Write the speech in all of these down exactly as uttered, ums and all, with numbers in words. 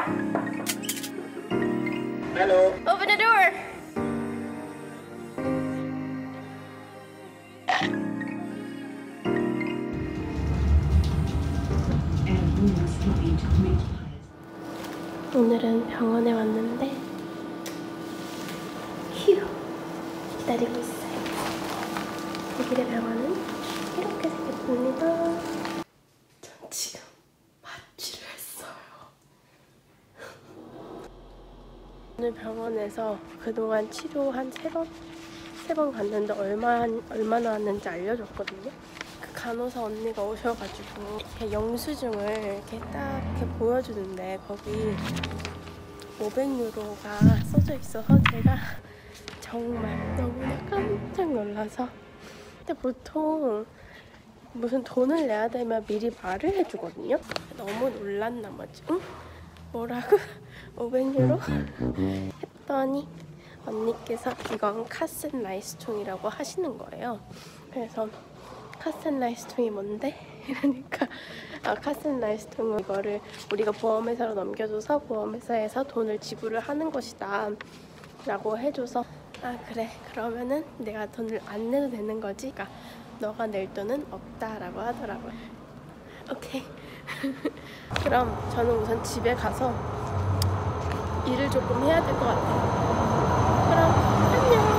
Hello. Open the door. 오늘은 병원에 왔는데 휴 기다리고 있어요. 여기의 병원은 이렇게 생겼습니다. 전 지금 마취를 했어요. 오늘 병원에서 그동안 치료 한 세 번? 세 번 갔는데 얼마, 얼마나 왔는지 알려줬거든요. 그 간호사 언니가 오셔가지고 이렇게 영수증을 이렇게 딱 이렇게 보여주는데 거기 오백 유로가 써져 있어서 제가 정말 너무나 깜짝 놀라서. 근데 보통 무슨 돈을 내야 되면 미리 말을 해주거든요. 너무 놀란 나머지 응? 뭐라고? 오백 유로? 했더니 언니께서 이건 카센라이스통이라고 하시는 거예요. 그래서 카센라이스통이 뭔데? 이러니까 아, 카센라이스통은 이거를 우리가 보험회사로 넘겨줘서 보험회사에서 돈을 지불을 하는 것이다 라고 해줘서 아 그래 그러면은 내가 돈을 안 내도 되는 거지? 그러니까 너가 낼 돈은 없다 라고 하더라고요. 오케이. 그럼 저는 우선 집에 가서 일을 조금 해야 될 것 같아요. 그럼 안녕.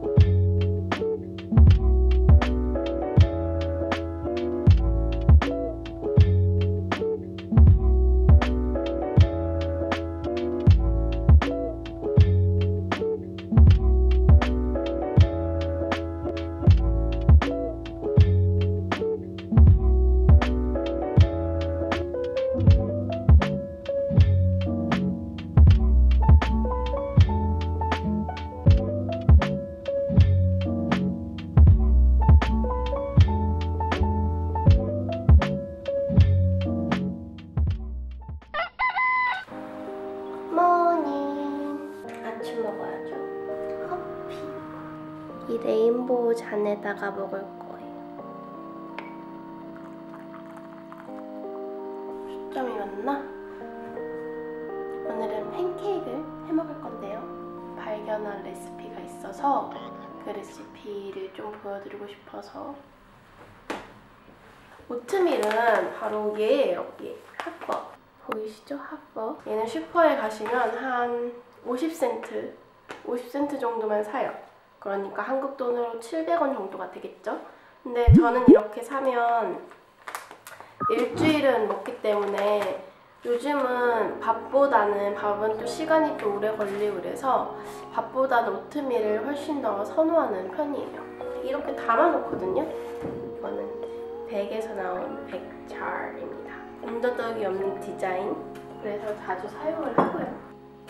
이 레인보우 잔에다가 먹을 거예요. 초점이 맞나? 오늘은 팬케이크를 해먹을 건데요. 발견한 레시피가 있어서 그 레시피를 좀 보여드리고 싶어서. 오트밀은 바로 얘예요. 얘 핫버 보이시죠? 핫버. 얘는 슈퍼에 가시면 한 오십 센트 오십 센트 정도만 사요. 그러니까 한국 돈으로 칠백 원 정도가 되겠죠? 근데 저는 이렇게 사면 일주일은 먹기 때문에 요즘은 밥보다는 밥은 또 시간이 또 오래 걸리고 그래서 밥보다는 오트밀을 훨씬 더 선호하는 편이에요. 이렇게 담아놓거든요. 이거는 백에서 나온 백잘입니다. 언더덕이 없는 디자인. 그래서 자주 사용을 하고요.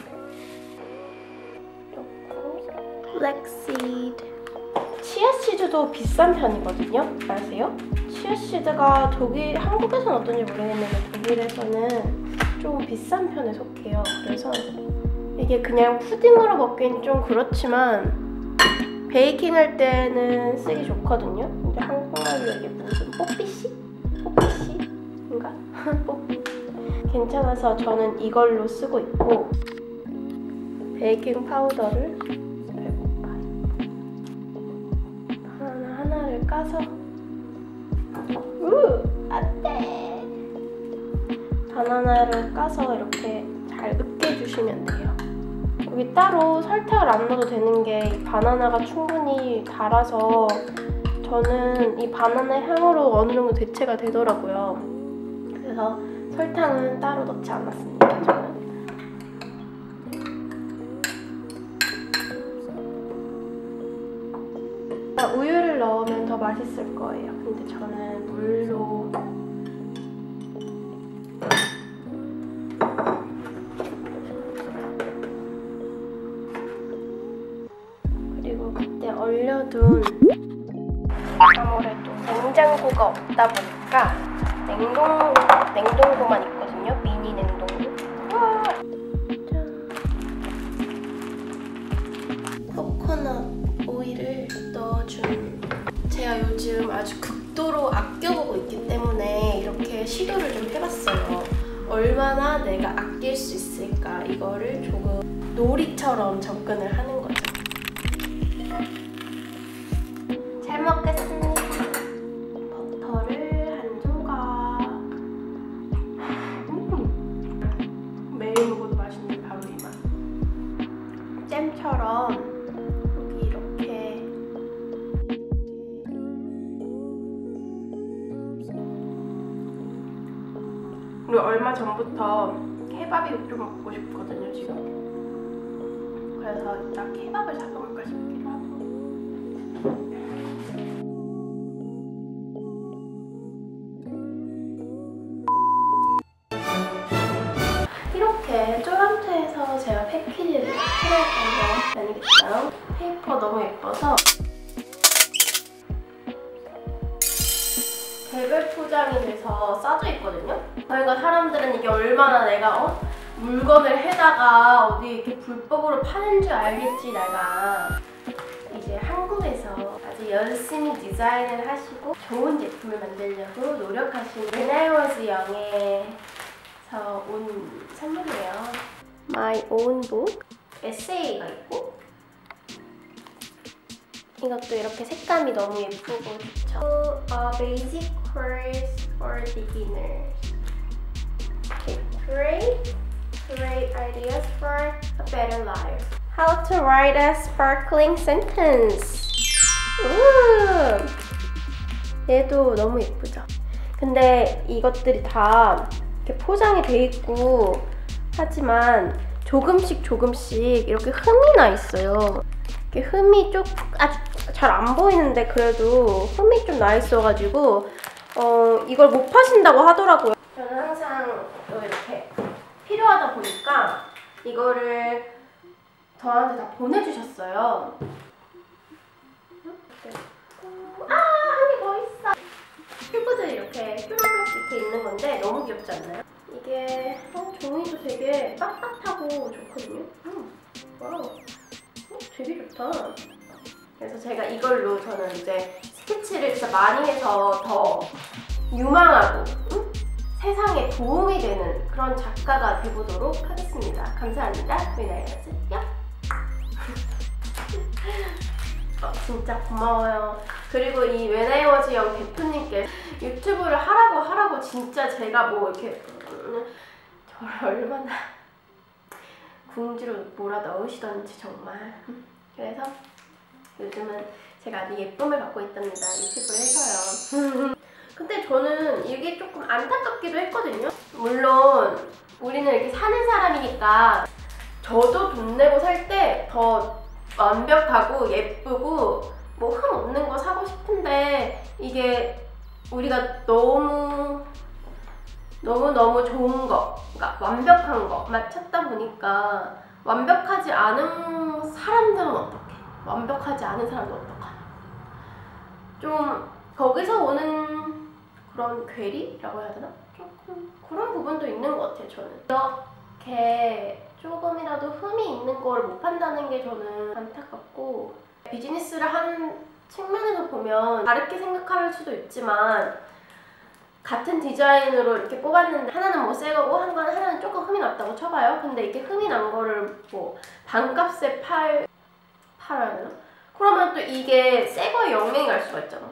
블랙시드. 치아시드도 비싼 편이거든요. 아세요? 치아시드가 독일, 한국에서는 어떤지 모르겠는데 독일에서는 좀 비싼 편에 속해요. 그래서 이게 그냥 푸딩으로 먹기엔 좀 그렇지만 베이킹 할 때는 쓰기 좋거든요. 근데 한국말로 이게 무슨 뽀삐씨? 뽀삐씨인가? 뽀삐. 괜찮아서 저는 이걸로 쓰고 있고 베이킹 파우더를 까서 우! 안돼! 바나나를 까서 이렇게 잘 으깨주시면 돼요. 여기 따로 설탕을 안 넣어도 되는 게 이 바나나가 충분히 달아서 저는 이 바나나 향으로 어느 정도 대체가 되더라고요. 그래서 설탕은 따로 넣지 않았습니다. 저는. 우유를 넣으면 더 맛있을 거예요. 근데 저는 물로 그리고 그때 얼려둔 아무래도 냉장고가 없다 보니까 냉동, 냉동고만 있거든요. 미니 냉동고. 와! 짠. 코코넛 오일을 넣어준. 제가 요즘 아주 극도로 아껴보고 있기 때문에 이렇게 시도를 좀 해봤어요. 얼마나 내가 아낄 수 있을까 이거를 조금 놀이처럼 접근을 하는 거죠. 잘 먹겠습니다. 버터를 한 조각. 음. 매일 먹어도 맛있는 바로 이 맛. 잼처럼 여기 이렇게 그리고 얼마 전부터 케밥이 좀 먹고 싶거든요 지금. 그래서 이따 케밥을 사서 먹을까 싶기도 하고. 이렇게 쪼란트에서 제가 패키지를 해놨던 거 아니겠어요? 페이퍼 너무 예뻐서 개별 포장이 돼서 싸져 있거든요? 그러니까 사람들은 이게 얼마나 내가 어? 물건을 해다가 어디 이렇게 불법으로 파는 줄 알겠지 내가. 이제 한국에서 아주 열심히 디자인을 하시고 좋은 제품을 만들려고 노력하신 When I Was Young에서 온 선물이에요. My Own Book 에세이가 있고 이것도 이렇게 색감이 너무 예쁘고 좋죠. A basic course for beginners. Okay, great, great ideas for a better life. How to write a sparkling sentence. 우! 얘도 너무 예쁘죠? 근데 이것들이 다 이렇게 포장이 돼 있고 하지만 조금씩 조금씩 이렇게 흠이 나 있어요. 이렇게 흠이 좀 아주 잘 안 보이는데 그래도 흠이 좀 나 있어가지고 어, 이걸 못 파신다고 하더라고요. 저는 항상 또 이렇게 필요하다 보니까 이거를 저한테 다 보내주셨어요. 아, 한 개 더 있어. 큐브들이 이렇게 뾰로록 이렇게 있는 건데 너무 귀엽지 않나요? 이게 어, 종이도 되게 빳빳하고 좋거든요. 음, 와우, 어, 되게 좋다. 그래서 제가 이걸로 저는 이제 스케치를 진짜 많이 해서 더 유망하고 응? 세상에 도움이 되는 그런 작가가 되보도록 하겠습니다. 감사합니다. 위나이어즈 야. 어, 진짜 고마워요. 그리고 이 When I Was Young 대표님께 유튜브를 하라고 하라고 진짜 제가 뭐 이렇게 음, 저를 얼마나 궁지로 몰아 넣으시던지 정말. 그래서 요즘은 제가 아주 예쁨을 받고 있답니다. 유튜브를 해서요. 근데 저는 이게 조금 안타깝기도 했거든요. 물론 우리는 이렇게 사는 사람이니까 저도 돈 내고 살 때 더 완벽하고 예쁘고 뭐 흠 없는 거 사고 싶은데 이게 우리가 너무 너무너무 좋은 거, 그러니까 완벽한 거만 찾다 보니까 완벽하지 않은 사람들은 어떡해? 완벽하지 않은 사람들 어떡하냐? 좀 거기서 오는 그런 괴리라고 해야 되나? 조금 그런 부분도 있는 것 같아요, 저는. 이렇게 조금이라도 흠이 있는 걸 못 판다는 게 저는 안타깝고, 비즈니스를 하는 측면에서 보면 다르게 생각할 수도 있지만 같은 디자인으로 이렇게 뽑았는데 하나는 뭐 새 거고 한 건 하나는 조금 흠이 났다고 쳐봐요. 근데 이렇게 흠이 난 거를 뭐 반값에 팔, 팔아야 되나? 그러면 또 이게 새 거에 영향이 갈 수가 있잖아.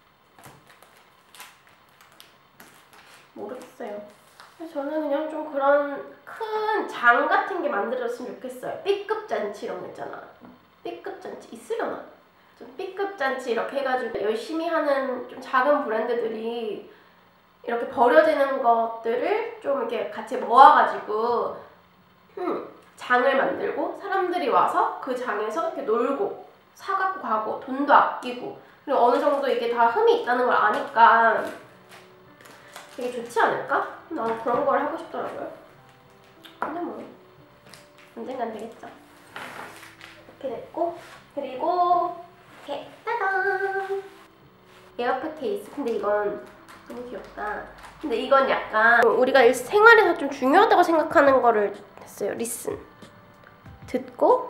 모르겠어요. 저는 그냥 좀 그런 큰 장 같은 게 만들어졌으면 좋겠어요. B급 잔치 이런 거 있잖아. B급 잔치 있으려나? 좀 B급 잔치 이렇게 해가지고 열심히 하는 좀 작은 브랜드들이 이렇게 버려지는 것들을 좀 이렇게 같이 모아가지고 음, 장을 만들고 사람들이 와서 그 장에서 이렇게 놀고 사갖고 가고 돈도 아끼고 그리고 어느 정도 이게 다 흠이 있다는 걸 아니까 되게 좋지 않을까? 난 그런 걸 하고 싶더라고요. 근데 뭐 언젠간 되겠죠. 이렇게 됐고 그리고 이렇게 따단! 에어팟 케이스. 근데 이건 너무 귀엽다. 근데 이건 약간 우리가 일 생활에서 좀 중요하다고 생각하는 거를 했어요. 리슨. 듣고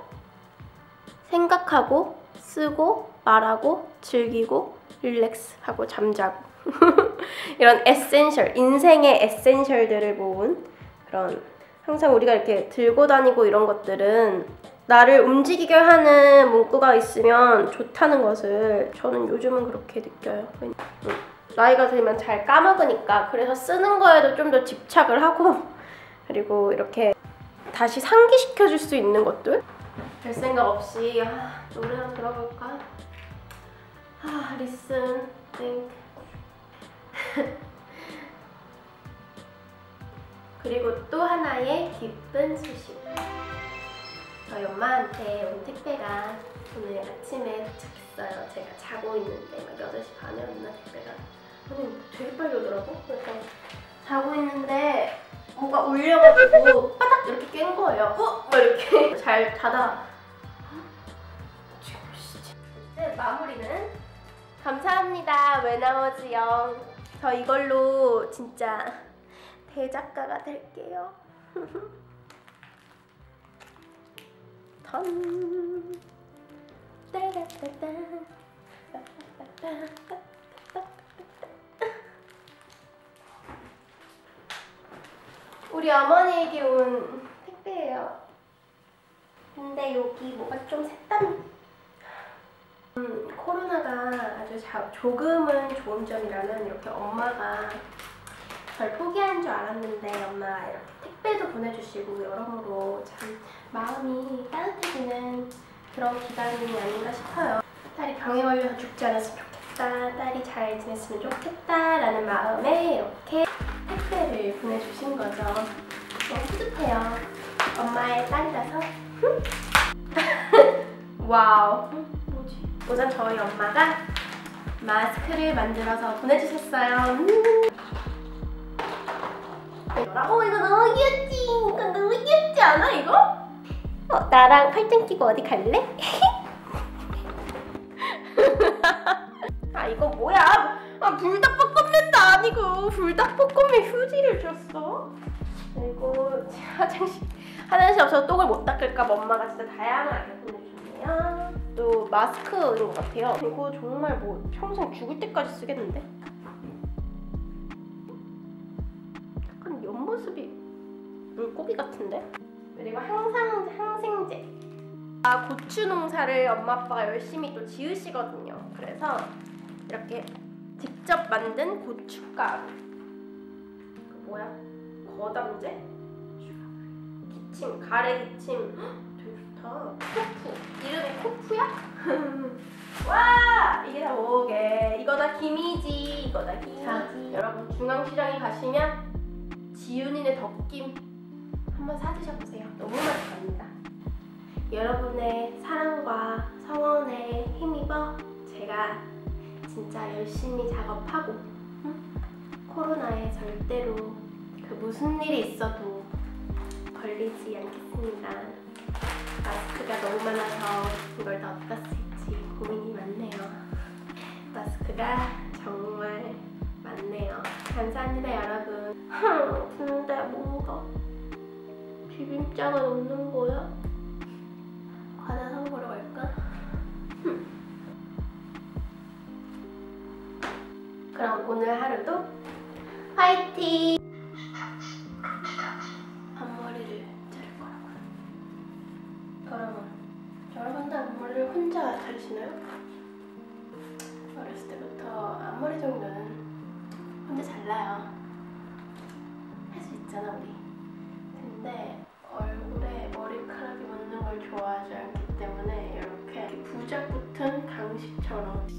생각하고 쓰고 말하고 즐기고 릴렉스하고 잠자고 이런 에센셜, 인생의 에센셜들을 모은 그런 항상 우리가 이렇게 들고 다니고 이런 것들은 나를 움직이게 하는 문구가 있으면 좋다는 것을 저는 요즘은 그렇게 느껴요. 나이가 들면 잘 까먹으니까. 그래서 쓰는 거에도 좀 더 집착을 하고, 그리고 이렇게 다시 상기시켜줄 수 있는 것들? 별 생각 없이 아, 노래나 들어볼까? 아, listen, think. 그리고 또 하나의 기쁜 소식. 저희 엄마한테 온 택배가 오늘 아침에 도착했어요. 제가 자고 있는데 막 여덟 시 반에 왔나 택배가. 아니 되게 빨리 오더라고. 그래서 자고 있는데 뭐가 울려가지고 바닥 이렇게 깬 거예요. 어? 막 이렇게 잘 자다 지금 시지. 이제 마무리는 감사합니다. 왜 나머지요? 저 이걸로 진짜 대작가가 될게요. 턴 따라따따 우리 어머니에게 온 택배예요. 근데 여기 뭐가 좀 색담. 음, 코로나가 아주 자, 조금은 좋은 점이라는 이렇게 엄마가 절 포기한 줄 알았는데 엄마가 이렇게 택배도 보내주시고 여러모로 참 마음이 따뜻해지는 그런 기간이 아닌가 싶어요. 딸이 병에 걸려서 죽지 않았으면 좋겠다, 딸이 잘 지냈으면 좋겠다 라는 마음에 이렇게 택배를 보내주신 거죠. 너무 뿌듯해요. 엄마의 딸이라서. 와우. 뭐지? 우선 저희 엄마가 마스크를 만들어서 보내주셨어요. 음. 어, 이거 너무 귀엽지? 이거 너무 귀엽지 않아, 이거? 어, 나랑 팔짱 끼고 어디 갈래? 아, 이거 뭐야? 아, 불닭볶음면도 아니고 불닭볶음면 휴지를 줬어? 그리고 화장실, 화장실 없어서 똥을 못 닦을까 봐 엄마가 진짜 다양하게 보내주셨네요. 또 마스크인 것 같아요. 이거 정말 뭐 평생 죽을 때까지 쓰겠는데? 약간 옆모습이 물고기 같은데? 그리고 항상 항생제. 아, 고추 농사를 엄마 아빠가 열심히 또 지으시거든요. 그래서 이렇게 직접 만든 고춧가루. 그 뭐야? 거담제? 기침, 가래 기침. 헉, 되게 좋다. 코프. 이름이 코프야? 와! 이게 다 뭐게? 이거 다 김이지. 이거 다 김이지. 자, 여러분 중앙시장에 가시면 지윤이네 덕김 한번 사드셔보세요. 너무 맛있답니다. 여러분의 사랑과 성원에 힘입어 제가 진짜 열심히 작업하고 응? 코로나에 절대로 그 무슨 일이 있어도 걸리지 않겠습니다. 마스크가 너무 많아서 이걸 다 어디다 쓸지 고민이 많네요. 마스크가 정말 많네요. 감사합니다 여러분. 근데 뭔가 비빔장은 없는 거야? 과자 사 먹으러 갈까? 그럼 오늘 하루도 화이팅! 앞머리를 자를 거라고요. 여러분, 여러분도 앞머리를 혼자 자르시나요? 어렸을 때부터 앞머리 정도는 혼자 잘라요. 할 수 있잖아 우리. 근데 얼굴에 머리카락이 묻는 걸 좋아하지 않기 때문에 이렇게 부작 붙은 강식처럼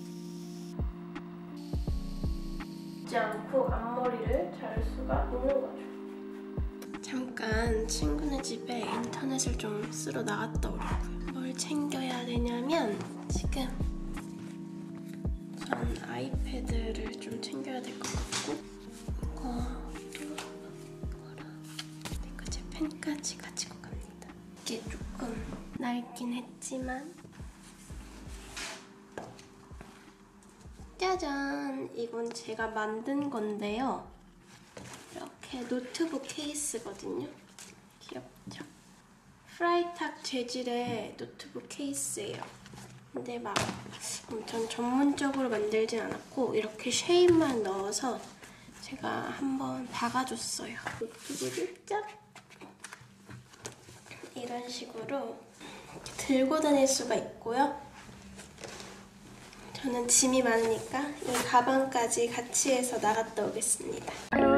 지 않고 앞머리를 자를 수가 있는 거죠. 잠깐 친구네 집에 인터넷을 좀 쓰러 나갔다 오려고요. 뭘 챙겨야 되냐면 지금 전 아이패드를 좀 챙겨야 될 것 같고 이거 그리고 제 펜까지 가지고 갑니다. 이게 조금 낡긴 했지만 짜잔! 이건 제가 만든 건데요. 이렇게 노트북 케이스거든요. 귀엽죠? 프라이탁 재질의 노트북 케이스예요. 근데 막 엄청 전문적으로 만들진 않았고 이렇게 쉐입만 넣어서 제가 한번 박아줬어요. 노트북을 짠! 이런 식으로 들고 다닐 수가 있고요. 저는 짐이 많으니까 이 가방까지 같이 해서 나갔다 오겠습니다.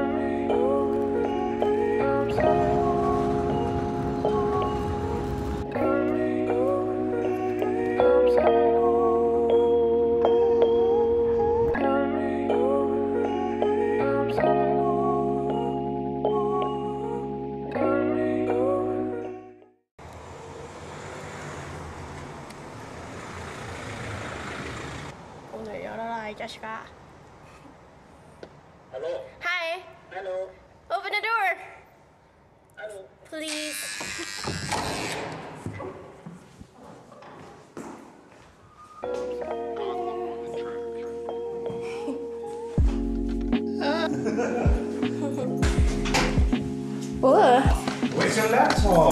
오늘 열어라 이 자식아. Hello. Hi. Hello. Open the door. Hello. Please. Where's your laptop?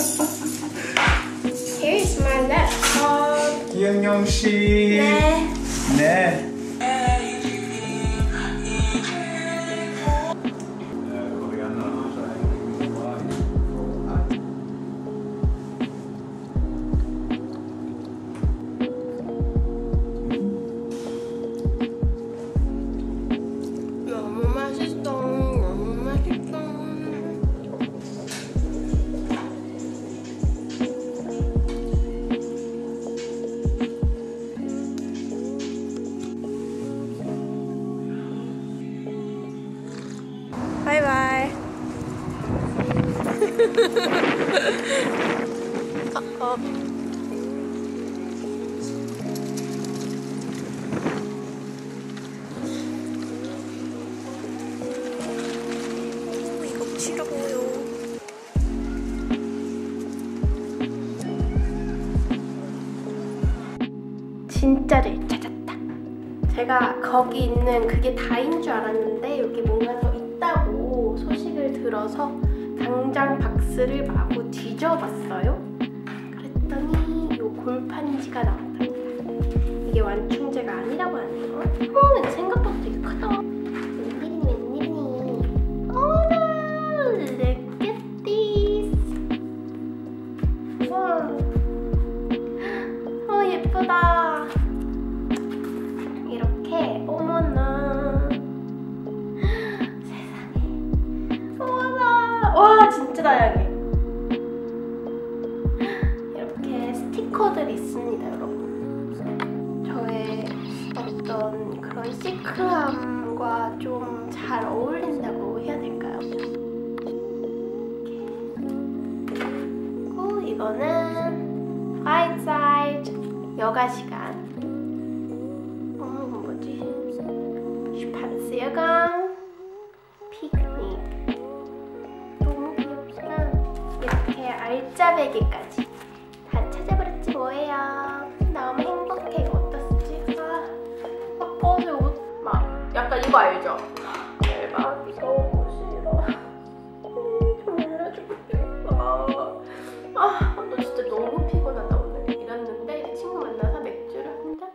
Here's my laptop. 이은영 씨. 네. 네. 너무 맛있어. 너무 맛있어. 바이바이. 어, 어. 이거 치려고요. 진짜를 찾았다. 제가 거기 있는 그게 다인 줄 알았는데 여기 뭔가 더 있다고 소식을 들어서 당장 박스를 마구 뒤져봤어요. 그랬더니 요 골판지가 나왔답니다. 이게 완충제가 아니라고 하네요. 어, 이거 생각보다 되게 크다. 웬일이니 웬일이니. 어나 look at this. 와, 어 예쁘다. 이렇게 어머나 세상에. 어머나 와 진짜 다양해. 이렇게 스티커들이 있습니다 여러분. 저의 어떤 그런 시크함과 좀 잘 어울린다고 해야 될까요? 이렇게. 그리고 이거는 화이트 사이즈 여가 시간. 어 이건 뭐지? 슈파르스여강 피크닉. 너무 귀엽다. 이렇게 알짜 베개까지 다 찾아버렸지 뭐예요. 너무 행복해. 이거 어디다 쓰지? 아, 막 버스 옷, 막 약간 이거 알죠? 얇아 이거 싫어. 음, 좀 일러줄게. 아, 아, 너 진짜 너무 피곤하다 오늘. 이랬는데 친구 만나서 맥주를 한 잔.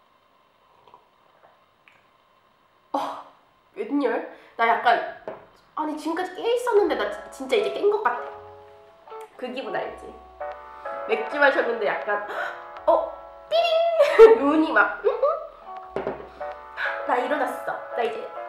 어, 웬열? 나 약간 아니 지금까지 깨 있었는데 나 진짜 이제 깬 것 같아. 그 기분 알지? 맥주 마셨는데 약간 어 띠링 눈이 막 나 일어났어. 나 이제